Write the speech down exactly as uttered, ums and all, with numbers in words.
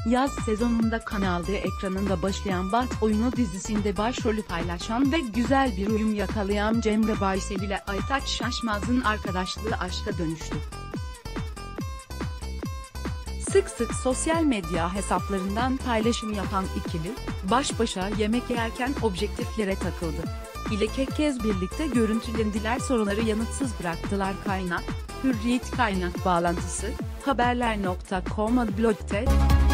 Yaz sezonunda Kanal D ekranında başlayan Bat Oyunu dizisinde başrolü paylaşan ve güzel bir uyum yakalayan Cemre Baysel ile Aytaç Şaşmaz'ın arkadaşlığı aşka dönüştü. Sık sık sosyal medya hesaplarından paylaşım yapan ikili, baş başa yemek yerken objektiflere takıldı. İlk kez birlikte görüntülendiler, soruları yanıtsız bıraktılar. Kaynak, Hürriyet kaynak bağlantısı, haberler nokta com blog'te.